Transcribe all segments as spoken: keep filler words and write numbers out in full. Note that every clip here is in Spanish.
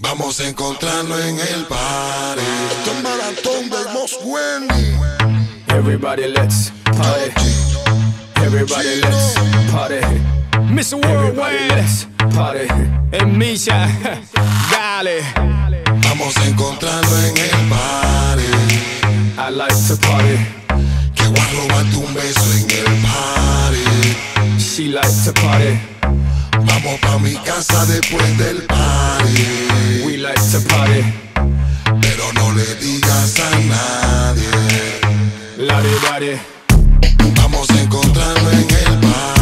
Vamos a encontrarnos en el party. Esto es maratón del Most Wendy. Everybody let's party. Everybody let's party. mister Worldwide, let's party. En Misha, dale. Vamos a encontrarnos en el party. I like to party. Que voy a robarte un beso en el party. She like to party. Vamos pa' mi casa después del party. We like to party. Pero no le digas a nadie. Lari daddy. Vamos a encontrarnos en el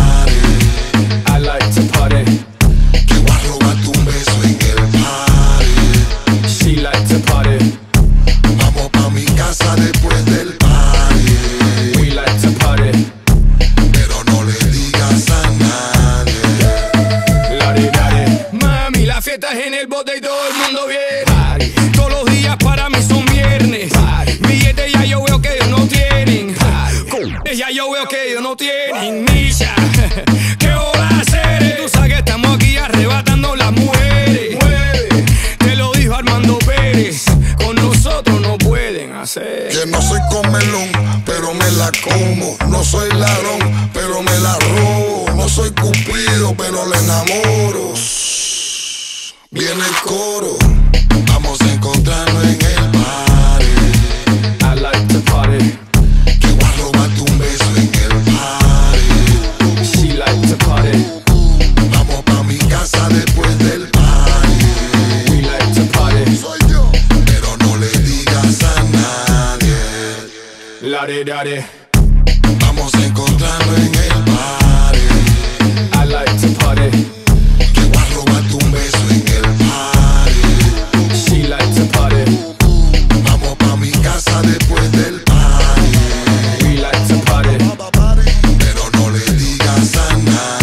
party. I like to party. Que voy a robarte un beso en el party. She like to party. Vamos pa' mi casa después del party. We like to party. Pero no le digas a nadie. Lari daddy. Mami, la fiesta es en el bote y todo el mundo viene. Party. Todos los días para mí son viernes. Party. Billetes ya yo veo que ellos no tienen. Party. Ya yo veo que ellos no tienen. Misha, ¿qué hora hacer? Tú sabes que estamos aquí arrebatando las mujeres. Mueve. Te lo dijo Armando Pérez. Con nosotros no pueden hacer. Que no soy comelón, pero me la como. No soy ladrón, pero me la robo. No soy cupido, pero le enamoro. Shh, viene el coro. Vamos a encontrarnos en el party. I like to party. Que voy a robarte un beso en el party. She like to party. Vamos pa' mi casa después del party. We like to party. Soy yo, pero no le digas a nadie. Lari daddy. Vamos a encontrarnos en el party. I like to party. Que voy a robarte un beso en el party. She like to party. Vamos pa' mi casa después del party. We like to party. Pero no le digas a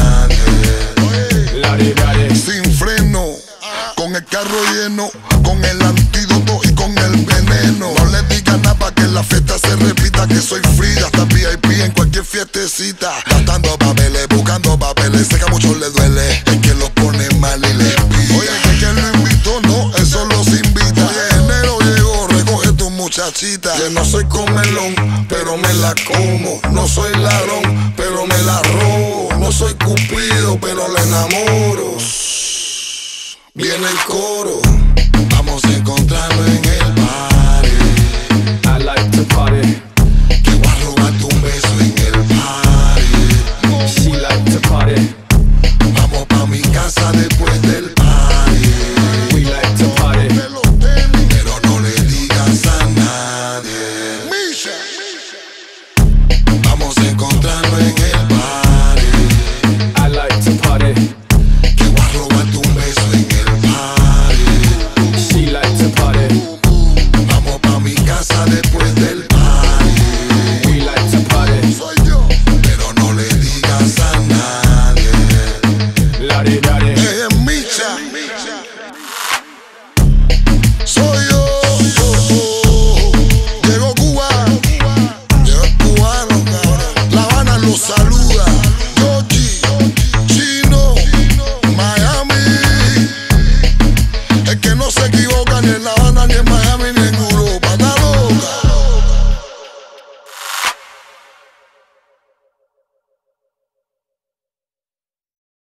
nadie. Lari daddy. Sin freno, con el carro lleno, con el antídoto y con el veneno. No le digas nada pa' que la fiesta se repita. Que soy free, hasta V I P en cualquier fiestecita. Gastando papeles, buscando papeles. Sé que a muchos les duele, es que lo pone mal y le pilla. Oye, que quien lo invitó, no, eso los invita. Oye, enero llegó, recoge tu muchachita. Que no soy comelón, pero me la como. No soy ladrón, pero me la robo. No soy cupido, pero le enamoro. Shh, viene el coro.